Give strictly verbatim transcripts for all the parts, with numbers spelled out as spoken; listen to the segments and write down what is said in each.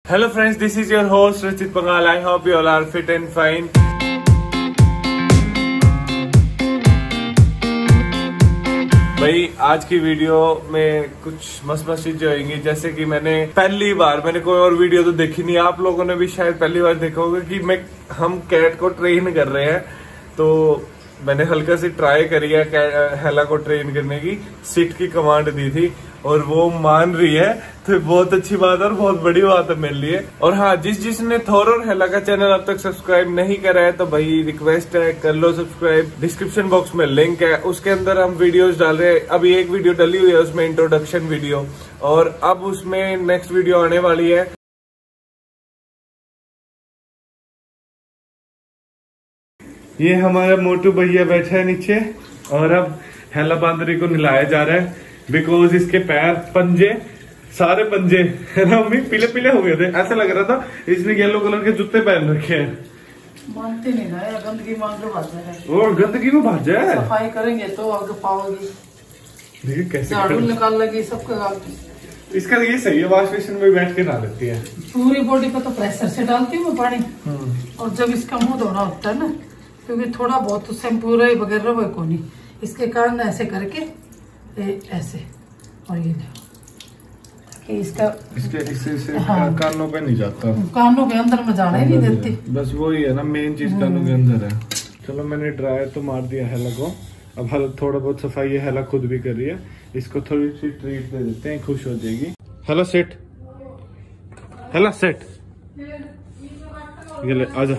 Hello friends, this is your host Rachit Pangal. I hope you all are fit and fine. भाई आज की video में कुछ मस्त मस्त चीजें होंगी, जैसे कि मैंने पहली बार मैंने कोई और वीडियो तो देखी नहीं, आप लोगों ने भी शायद पहली बार देखा होगा कि मैं हम कैट को ट्रेन कर रहे हैं। तो मैंने हल्का सी ट्राई करी है हेला को ट्रेन करने की, सिट की कमांड दी थी और वो मान रही है, तो बहुत अच्छी बात है और बहुत बड़ी बात है मेरे लिए। और हाँ, जिस जिसने थॉर और हेला का चैनल अब तक सब्सक्राइब नहीं करा है तो भाई रिक्वेस्ट है, कर लो सब्सक्राइब। डिस्क्रिप्शन बॉक्स में लिंक है, उसके अंदर हम वीडियोस डाल रहे हैं। अभी एक वीडियो डली हुई है उसमें, इंट्रोडक्शन वीडियो, और अब उसमें नेक्स्ट वीडियो आने वाली है। ये हमारा मोटू भैया बैठा है नीचे और अब हेला बांदरी को नहलाया जा रहा है, बिकॉज इसके पैर पंजे सारे पंजे है ना मम्मी, पीले पीले हो गए थे। ऐसा लग रहा था इसने येलो कलर के जूते पहन रखे हैं। मानते नहीं ना, गंदगी मान लो भाजा है। और गंदगी में भाजा है, सफाई करेंगे तो आगे पाओगी। देखिए कैसे झाड़ू निकाल लगी सबका। इसका ये सही है, वॉश बेसिन में बैठ के नहा लेती है। पूरी बॉडी पे तो प्रेशर से डालती हूँ पानी, और जब इसका मुंह धोना होता है ना, क्योंकि थोड़ा बहुत तो शैम्पू रही वगैरह वो को नहीं, इसके कारण ऐसे करके ए, ऐसे और ये कि इसका इसके इससे से हाँ, कानों पे नहीं जाता, कानों के अंदर में जाना ही नहीं देती। बस वही है ना मेन चीज, कानों के अंदर है। चलो मैंने ड्रायर तो मार दिया हेला को, अब हल थोड़ा बहुत सफाई है हेला खुद भी कर रही है। इसको थोड़ी सी ट्रीट दे देते हैं, खुश हो जाएगी। हेला सेट, हेला सेट, ये ले आजा।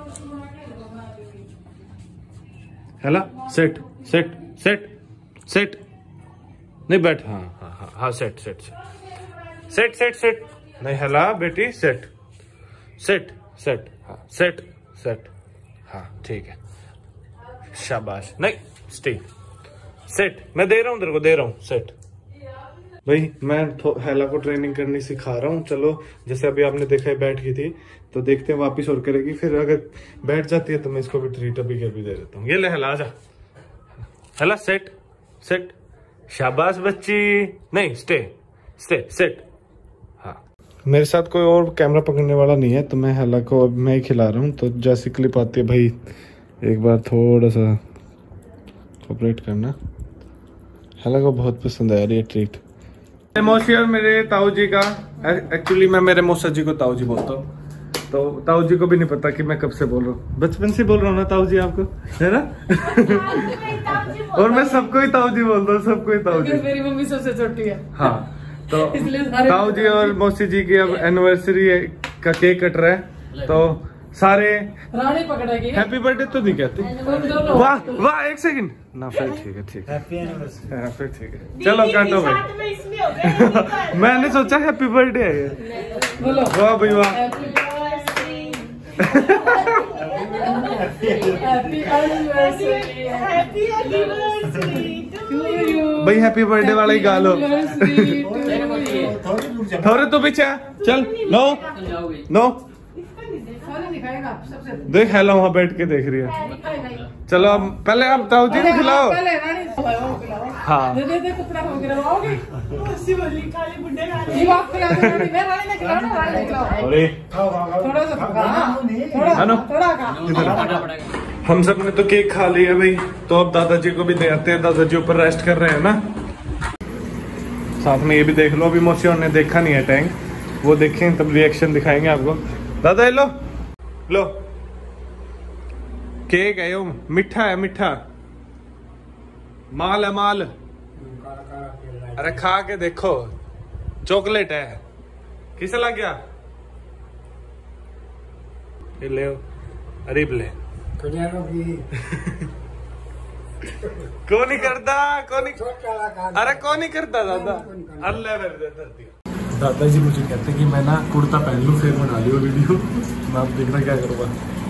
Hela set set set set, नहीं बैठ, हाँ हाँ हाँ हाँ set set set set set, नहीं हेला बेटी सेट सेट सेट, हाँ सेट सेट, हाँ ठीक है शाबाश, नहीं स्टे सेट, मैं दे रहा हूँ तेरे को, दे रहा हूँ सेट। भाई मैं हेला को ट्रेनिंग करनी सिखा रहा हूँ। चलो जैसे अभी आपने देखा है बैठ गई थी, तो देखते हैं वापिस और करेगी, फिर अगर बैठ जाती है तो मैं इसको भी ट्रीट अभी के भी दे देता हूँ। ये ले हेला आजा, हेला सेट सेट, शाबाश बच्ची, नहीं स्टे स्टे सेट। हाँ मेरे साथ कोई और कैमरा पकड़ने वाला नहीं है, तो मैं हेला को अब मैं ही खिला रहा हूँ। तो जैसी क्लिप आती है भाई एक बार थोड़ा सा कोऑपरेट करना। हेला को बहुत पसंद आ रही है ट्रीट। मौसी और मेरे ताऊ जी का, एक्चुअली मैं मेरे मौसा जी को ताऊ जी बोलता हूँ, तो ताऊ जी को भी नहीं पता कि मैं कब से बोल रहा हूँ, बचपन से बोल रहा हूँ ना ताऊ जी आपको, है ना। और मैं सबको ही ताऊ जी बोलता हूँ, सबको ही ताऊ जी। मेरी मम्मी सबसे छोटी है। हाँ तो ताऊ जी और मौसी जी की अब एनिवर्सरी का केक कट रहा है, तो सारे रानी पकड़ेगी। हैप्पी बर्थडे तो नहीं कहते, वाह वाह, एक सेकंड ना, फिर ठीक है ठीक है, फिर ठीक है, चलो काटो भाई। मैंने सोचा हैप्पी बर्थडे है ये, वाह भाई वाह। भाई हैप्पी बर्थडे वाला ही गा लो। थोड़े तो पीछे चल, नो नो देख हेला वहाँ बैठ के देख रही है। चलो अब पहले आप ताऊ जी को खिलाओ। हाँ हम सब ने तो केक खा लिया भाई, तो अब दादाजी को भी दे आते हैं। दादाजी ऊपर रेस्ट कर रहे हैं ना, साथ में ये भी देख लो। अभी मौसी ने देखा नहीं है टैंक, वो देखें तब रिएक्शन दिखाएंगे आपको। दादा लो लो केक है, यो मीठा है, मीठा माल है माल। अरे खा के देखो, चॉकलेट है, किसे लग गया? ये ले अरीब ले। कौन नहीं करता, कौन नहीं, अरे कौन नहीं करता दादा, अल्लाह धरती। दादाजी मुझे कहते कि मैं ना कुर्ता पहन लूं फिर बना लियो वीडियो, मैं आप देखना क्या करूँगा।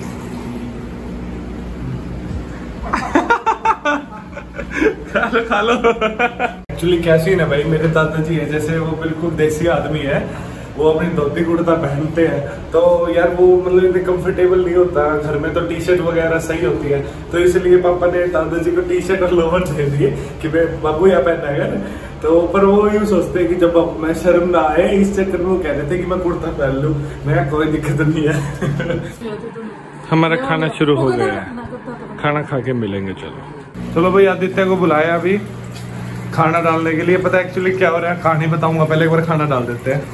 खा लो खा लो। एक्चुअली क्या सीन है भाई, मेरे दादाजी है जैसे वो बिल्कुल देसी आदमी है, वो अपनी धोती कुर्ता पहनते हैं, तो यार वो मतलब इतने कंफर्टेबल नहीं होता। घर में तो टी शर्ट वगैरह सही होती है, तो इसलिए पापा ने दादाजी को टी शर्ट और लोवर दे दिए कि भाई बाबू यहाँ पहना है। तो पर वो यूँ सोचते हैं कि जब मैं शर्म ना आए, इस चक्कर में वो कह रहे थे कि मैं कुर्ता पहन लूँ। मैं कोई दिक्कत नहीं है। हमारा खाना शुरू हो गया है, खाना खा के मिलेंगे। चलो चलो भाई, आदित्य को बुलाया अभी खाना डालने के लिए। पता है एक्चुअली क्या हो रहा है, कहानी बताऊंगा, पहले एक बार खाना डाल देते हैं।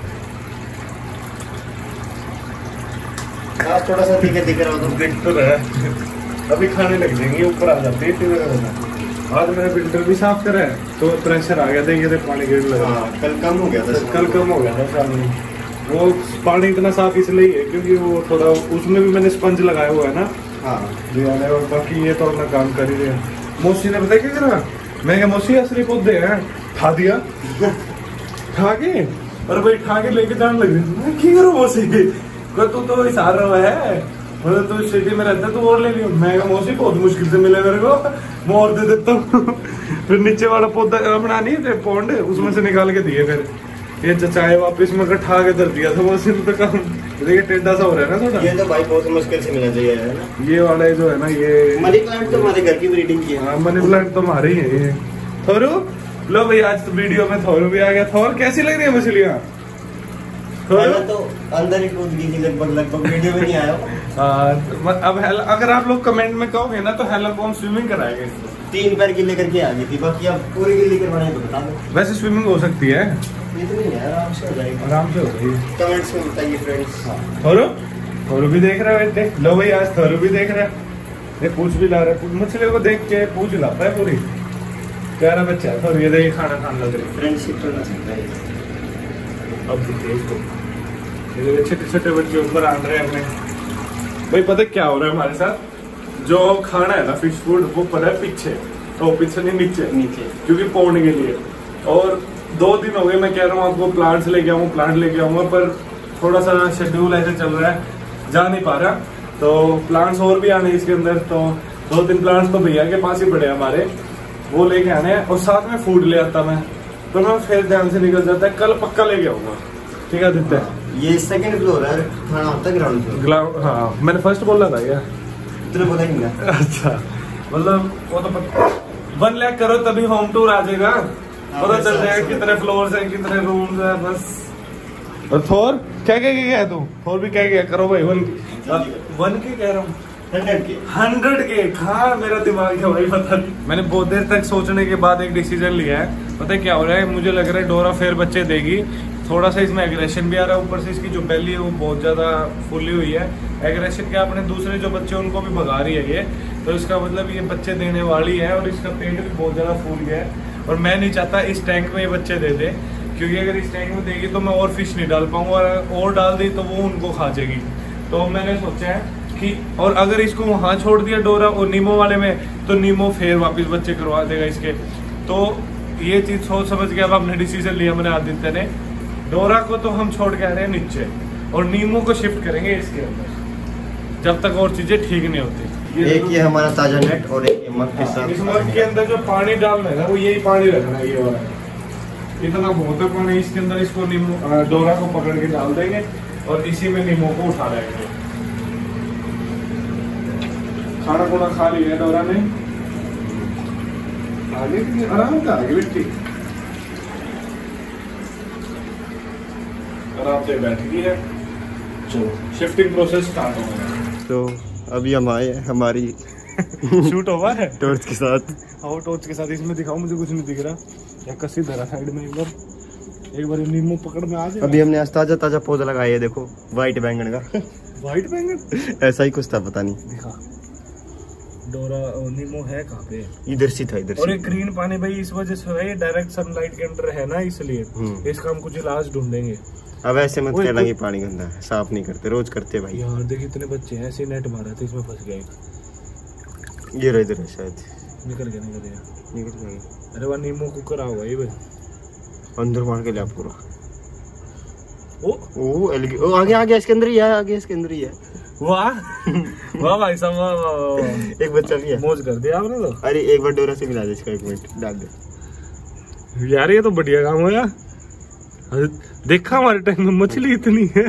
थोड़ा सा दिख दिख रहा हो दिख तो रहा है, अभी खाने लग जाएंगे, ऊपर आ जाते हैं। आज मैंने फिल्टर भी साफ करा है तो प्रेशर आ गया था, ये पानी गिर लगा। कल कम हो गया था, कल कम हो गया था शाम में। वो पानी इतना साफ इसलिए है क्योंकि वो थोड़ा उसमें भी मैंने स्पंज लगाया हुआ है ना। हाँ और बाकी ये तो अपना काम कर ही रहे हैं। मौसी ने बताया क्या करा, मैं क्या मौसी असली पौधे हैं खा दिया खा के, और भाई खा के लेके जाने लगे। की करो मौसी, तू तो इशार रहा है, मतलब तू सिटी में रहता है, तू और ले लियो। मैं क्या मौसी बहुत मुश्किल से मिले मेरे को, मैं और दे देता हूँ। फिर नीचे वाला पौधा अपना नहीं थे पौंड, उसमें से निकाल के दिए। फिर ये चचाए वापिस में कट्ठा के धर दिया था मौसी ने। तो काम देखिए टेढ़ा सा हो रहा है ना थोड़ा। ये तो भाई बहुत मुश्किल से मिलना चाहिए है ना। ये वाला जो है ना, ये मनी प्लांट तो हमारे घर की ब्रीडिंग की है। मनी प्लांट तो हमारे ही है। ये थोरू लो भाई, आज तो वीडियो में थोरू भी आ गया। थोर कैसी लग रही है मछलियाँ? तो अंदर ही कूद गई थी लगभग लगभग, वीडियो में नहीं आया। आ, अब अगर आप लोग कमेंट में कहोगे ना तो हेला को हम स्विमिंग कराएंगे। तीन पैर गिले करके आ गई थी, बाकी अब पूरी गिल्ली करवाने तो बता दो। वैसे स्विमिंग हो सकती है, इतनी है, आराम से हो जाएगी। आराम से हो जाएगी। कमेंट्स में बताइए फ्रेंड्स। थोरू थोरू भी देख रहा है बेटे, लो भाई आज थोरू भी देख रहा है। ये पूछ भी ला रहा है, मछलियों को देख के पूछ लाता है पूरी। प्यारा बच्चा है थोरू, ये देखिए खाना खाने लग रही। फ्रेंडशिप करना सकता है। अब देखिए इसको, छोटे छोटे बच्चे ऊपर आन रहे हैं अपने। भाई पता क्या हो रहा है हमारे साथ, जो खाना है ना फिश फूड, वो पड़ा है पीछे, तो पीछे नहीं नीचे नीचे, क्योंकि पौने के लिए। और दो दिन हो गए मैं कह रहा हूँ आपको प्लांट्स लेके आऊँ प्लांट लेके आऊंगा, पर थोड़ा सा शेड्यूल ऐसे चल रहा है, जा नहीं पा रहा। तो प्लांट्स और भी आने इसके अंदर, तो दो तीन प्लांट्स तो भैया के पास ही पड़े हमारे, वो लेके आने हैं। और साथ में फूड ले आता मैं, तो मैं फिर ध्यान से निकल जाता है। कल पक्का लेके आऊंगा, ठीक है आदित्य? ये सेकंड फ्लोर है, खाना होता है ग्राउंड फ्लोर। हाँ मैंने फर्स्ट बोला था क्या? इतना पता ही नहीं। अच्छा, मतलब वो तो पता, वन लैख करो तभी होम टूर आ जाएगा, पता चल जाएगा कितने फ्लोर्स हैं कितने रूम्स हैं बस। और थोर क्या क्या क्या है तू? थोर भी क्या क्या करो भाई, वन वन के कह रहा हूँ, हंड्रेड के हंड्रेड के हाँ मेरा दिमाग है भाई, पता नहीं। मैंने बहुत देर तक सोचने के बाद एक डिसीजन लिया है। पता है क्या हो रहा है, मुझे लग रहा है डोरा फिर बच्चे देगी। थोड़ा सा इसमें एग्रेशन भी आ रहा है, ऊपर से इसकी जो बेली है वो बहुत ज्यादा फुली हुई है। एग्रेशन क्या, अपने दूसरे जो बच्चे उनको भी भगा रही है ये, तो इसका मतलब ये बच्चे देने वाली है। और इसका पेट भी बहुत ज्यादा फूल गया है, और मैं नहीं चाहता इस टैंक में ये बच्चे दे दे, क्योंकि अगर इस टैंक में देगी तो मैं और फिश नहीं डाल पाऊंगा, और, और डाल दी तो वो उनको खा जाएगी। तो मैंने सोचा है कि, और अगर इसको वहां छोड़ दिया डोरा और नीमो वाले में, तो नीमो फिर वापस बच्चे करवा देगा इसके। तो ये चीज सोच समझ के अब हमने डिसीजन लिया, मैंने आदित्य ने, डोरा को तो हम छोड़ के आ रहे हैं नीचे, और नीमो को शिफ्ट करेंगे इसके अंदर जब तक और चीजें ठीक नहीं होती। ये एक ये हमारा ताजा नेट और एक मग के साथ। इस मग के अंदर जो पानी डालना है ना, वो यही पानी रखना है, ये वाला इतना बहुत है पानी इसके अंदर। इसको नीमो डोरा को पकड़ के डाल देंगे और इसी में नीमो को उठा लेंगे। खाना खुना खा लिया डोरा ने, आगे आराम से आगे बैठी आराम से बैठ गई है। चलो शिफ्टिंग प्रोसेस स्टार्ट हो गया। तो अभी हम आए हमारी शूट हुआ है टॉर्च के साथ। हाँ टॉर्च के साथ, इसमें दिखाओ, मुझे कुछ नहीं दिख रहा। या कसी धरा साइड में, एक बार एक बार नींबू पकड़ में आ जाए। अभी हमने आज ताजा ताजा पौधा लगाया है, देखो व्हाइट बैंगन का। व्हाइट बैंगन ऐसा ही कुछ था, पता नहीं। दिखा डोरा नीमो है कहाँ पे? इधर से था, इधर। और ये ग्रीन पानी भाई इस वजह से है, ये डायरेक्ट सनलाइट के अंदर है ना, इसलिए इसका हम कुछ इलाज ढूंढेंगे। अब ऐसे मत कहना कि पानी गंदा है, साफ नहीं करते, रोज करते भाई। यार देखिए इतने बच्चे हैं, ऐसे नेट मारा था, इसमें फंस गया। ये रहा इधर है शायद, निकल गया निकल गया निकल गया। अरे वह नीमो कुकर होगा ये भाई, अंदर मार के लिया पूरा। ओ ओ एलगी, ओ आगे आगे इसके अंदर ही है, आगे इसके अंदर ही है। वाह वाह भाई साहब, वाह वाह। एक बच्चा भी है, मौज कर दिया आपने तो। अरे एक बार डोरा से मिला दे इसका, एक मिनट डाल दे यार, ये तो बढ़िया काम हो यार। देखा हमारे टैंक में मछली इतनी है।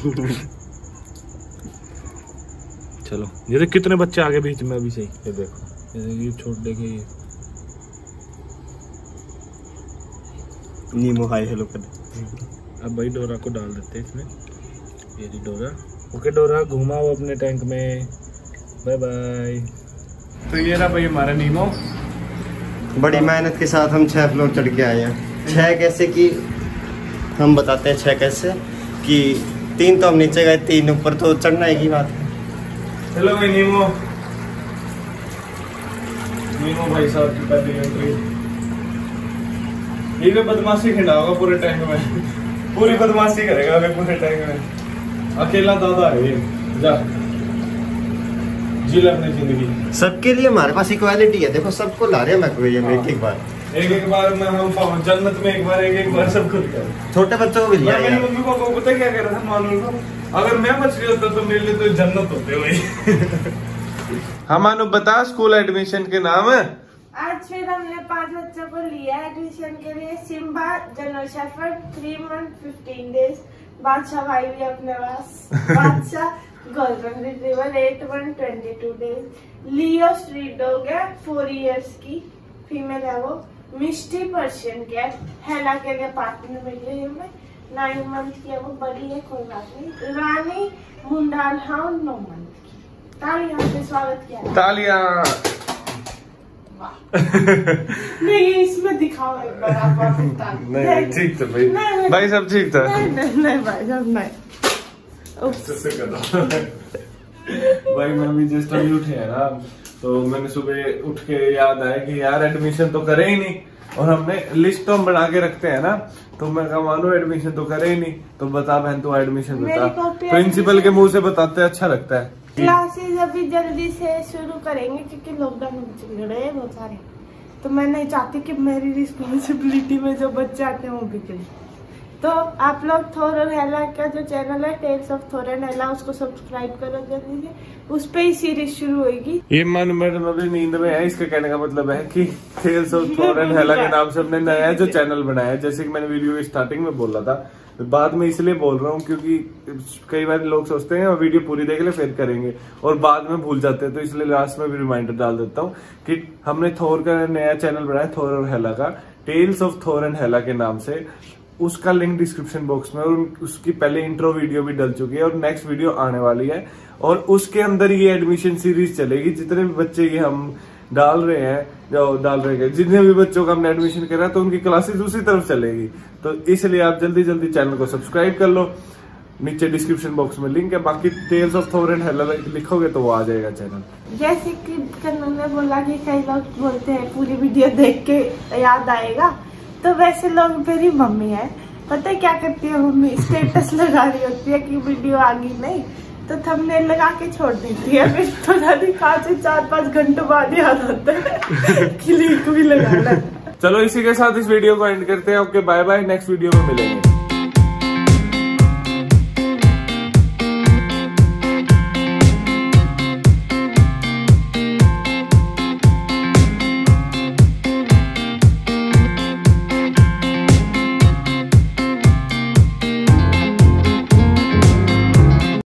चलो ये देख कितने बच्चे आगे बीच में अभी से, ये देखो ये छोड़ देंगे। ये नीमो हाय हेलो कर। अब भाई डोरा को डाल देते हैं इसमें। ये जी डोरा। ओके डोरा घुमाओ अपने टैंक में। Bye bye. तो ये रहा भाई हमारा नीमो। बड़ी मेहनत के साथ हम छह फ्लोर चढ़ के आए हैं। छह कैसे कि हम बताते हैं छह कैसे कि तीन तो हम नीचे गए, तीन ऊपर, तो चढ़ना एक ही बात है। चलो भाई नीमो नीमो भाई साहब की पहली एंट्री। ये भी बदमाशी खिलाओगा पूरे टैंक में, पूरी बदमाशी करेगा अभी पूरे टैंक में। अकेला दादा है ये। जा जी ले अपनी जिंदगी। सबके लिए हमारे पास इक्वालिटी है। देखो सबको ला रहे हैं एक्वेरियम में एक एक बार, एक एक बार में हम जन्नत में एक बार एक एक बार सब खुद कर। छोटे बच्चों को भी लिया। मेरी मम्मी पापा को पता क्या कह रहा था मानू को, अगर मैं मछली होता तो मेरे लिए तो जन्नत होते भाई। हाँ मानो बता स्कूल एडमिशन के नाम है। आज फिर हमने पांच बच्चों को लिया एडमिशन के लिए। Simba German shepherd three month fifteen days. Badshah भाई भी अपने पास। Badshah golden retriever eight month twenty two days. Leo street dog है फोर इयर्स की, फीमेल है वो। मिष्टी पर्शियन कैट हेला के लिए पार्टनर मिल रही है हमें। नाइन मंथ की है वो, बड़ी है कोई बात नहीं। रानी मुंडाल हाउंड नौ मंथ की। तालियां से स्वागत किया। तालियां। नहीं इसमें दिखाओ एक बार आप वापस। नहीं ठीक था भाई। भाई सब ठीक था। नहीं नहीं नहीं भाई सब नहीं। भाई मैं भी जस्ट अभी उठे है ना, तो मैंने सुबह उठ के याद आया कि यार एडमिशन तो करे ही नहीं, और हमने लिस्ट तो हम बना के रखते हैं ना, तो मैं कहा मानो एडमिशन तो करे ही नहीं, तो बता बहन तू एडमिशन बता। प्रिंसिपल के मुंह से बताते अच्छा लगता है। क्लासेस अभी जल्दी से शुरू करेंगे क्योंकि लॉकडाउन चल रहे हैं बहुत सारे, तो मैं नहीं चाहती कि मेरी रिस्पॉन्सिबिलिटी में जो बच्चे आते हैं वो बिगड़े। तो आप लोग थोर और हेला का जो चैनल है tales of Thor and Hela, उसको सब्सक्राइब करो जल्दी से। उस पे ही सीरीज शुरू होगी। ये मन मैडम अभी नींद में है, इसका कहने का मतलब है कि tales of Thor and Hela के नाम से हमने नया जो चैनल बनाया है, जैसे कि मैंने वीडियो की स्टार्टिंग में बोला था, बाद में इसलिए बोल रहा हूँ क्योंकि कई बार लोग सोचते हैं वीडियो पूरी देख ले फिर करेंगे और बाद में भूल जाते हैं, तो इसलिए लास्ट में भी रिमाइंडर डाल देता हूँ कि हमने थोर का नया चैनल बनाया, थोर और हेला का, tales of Thor and Hela के नाम से। उसका लिंक डिस्क्रिप्शन बॉक्स में, और उसकी पहले इंट्रो वीडियो भी डल चुकी है और नेक्स्ट वीडियो आने वाली है, और उसके अंदर ये एडमिशन सीरीज चलेगी। जितने भी बच्चे ये हम डाल रहे हैं जो डाल रहे हैं जितने भी बच्चों का हमने एडमिशन करा तो उनकी क्लासेस उसी तरफ चलेगी, तो इसलिए आप जल्दी जल्दी चैनल को सब्सक्राइब कर लो। नीचे डिस्क्रिप्शन बॉक्स में लिंक है, बाकी tales of Thor and Hela लिखोगे तो वो आ जाएगा चैनल। जैसे कि कन्नन ने बोला कि कई लोग बोलते हैं पूरी वीडियो देख के याद आएगा, तो वैसे लोग मेरी मम्मी है, पता है क्या करती है मम्मी, स्टेटस लगा रही होती है कि वीडियो आ गई नहीं तो थंबनेल लगा के छोड़ देती है, फिर तो दादी पाँच से चार पाँच घंटों बाद याद आता है कि लिंक भी लगाना। चलो इसी के साथ इस वीडियो को एंड करते हैं। Okay bye bye, next video में मिलेंगे।